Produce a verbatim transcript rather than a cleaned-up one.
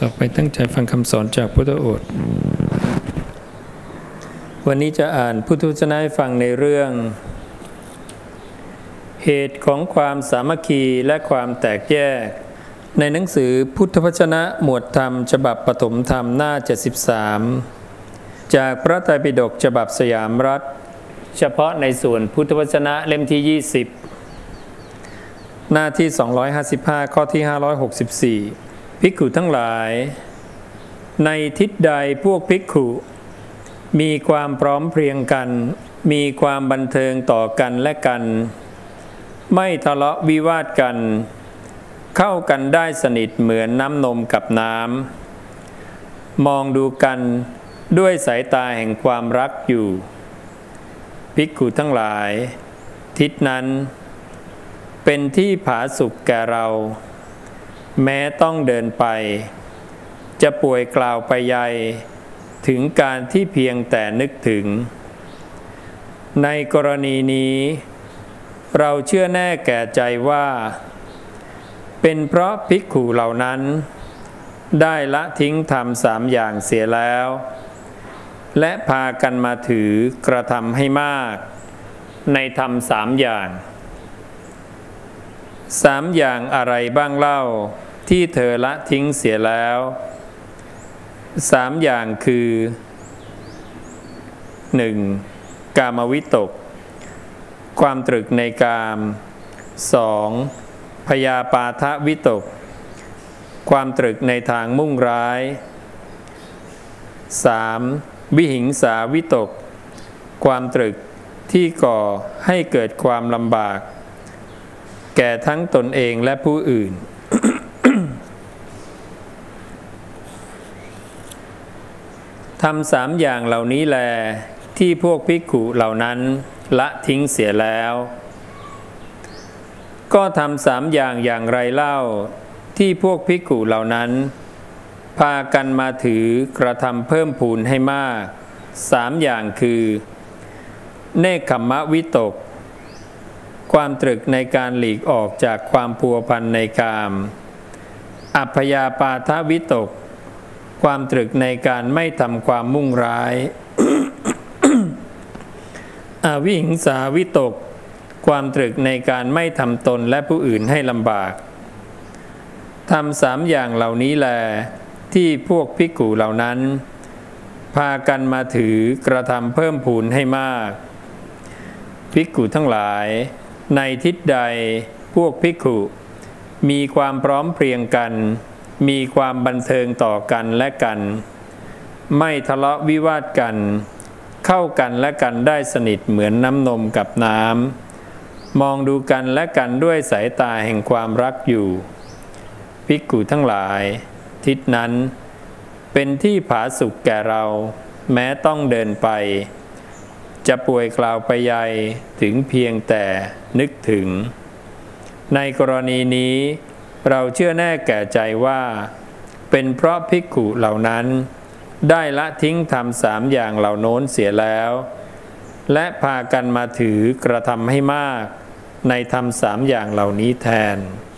ต่อไปตั้งใจฟังคำสอนจากพุทธโอษฐ์วันนี้จะอ่านพุทธวจนะให้ฟังในเรื่องเหตุของความสามัคคีและความแตกแยกในหนังสือพุทธวจนะหมวดธรรมฉบับปฐมธรรมหน้าเจ็ดสิบสามจากพระไตรปิฎกฉบับสยามรัฐเฉพาะในส่วนพุทธวจนะเล่มที่ยี่สิบหน้าที่สองร้อยห้าสิบห้าข้อที่ห้าร้อยหกสิบสี่ภิกขุทั้งหลายในทิศใดพวกภิกขุมีความพร้อมเพรียงกันมีความบันเทิงต่อกันและกันไม่ทะเลาะวิวาทกันเข้ากันได้สนิทเหมือนน้ำนมกับน้ำมองดูกันด้วยสายตาแห่งความรักอยู่ภิกขุทั้งหลายทิศนั้นเป็นที่ผาสุกแก่เราแม้ต้องเดินไปจะป่วยกล่าวไปใหญ่ถึงการที่เพียงแต่นึกถึงในกรณีนี้เราเชื่อแน่แก่ใจว่าเป็นเพราะภิกขุเหล่านั้นได้ละทิ้งธรรมสามอย่างเสียแล้วและพากันมาถือกระทำให้มากในธรรมสามอย่างสามอย่างอะไรบ้างเล่าที่เธอละทิ้งเสียแล้วสามอย่างคือหนึ่งกามวิตกความตรึกในกามสองพยาปาทวิตกความตรึกในทางมุ่งร้ายสามวิหิงสาวิตกความตรึกที่ก่อให้เกิดความลำบากแก่ทั้งตนเองและผู้อื่น ทำสามอย่างเหล่านี้แลที่พวกภิกขุเหล่านั้นละทิ้งเสียแล้วก็ทำสามอย่างอย่างไรเล่าที่พวกภิกขุเหล่านั้นพากันมาถือกระทำเพิ่มพูนให้มากสามอย่างคือเนกขัมมวิตกความตรึกในการหลีกออกจากความพัวพันในกามอัพพยาปาทวิตกความตรึกในการไม่ทำความมุ่งร้าย อวิหิงสาวิตกความตรึกในการไม่ทำตนและผู้อื่นให้ลำบากทำสามอย่างเหล่านี้แลที่พวกภิกขุเหล่านั้นพากันมาถือกระทำเพิ่มพูนให้มากภิกขุทั้งหลายในทิศใดพวกภิกขุมีความพร้อมเพรียงกันมีความบันเทิงต่อกันและกันไม่ทะเลาะวิวาทกันเข้ากันและกันได้สนิทเหมือนน้ำนมกับน้ำมองดูกันและกันด้วยสายตาแห่งความรักอยู่ภิกขุทั้งหลายทิศนั้นเป็นที่ผาสุกแก่เราแม้ต้องเดินไปจะป่วยกล่าวไปใหญ่ถึงเพียงแต่นึกถึงในกรณีนี้เราเชื่อแน่แก่ใจว่าเป็นเพราะภิกขุเหล่านั้นได้ละทิ้งธรรมสามอย่างเหล่าโน้นเสียแล้วและพากันมาถือกระทำให้มากในธรรมสามอย่างเหล่านี้แทน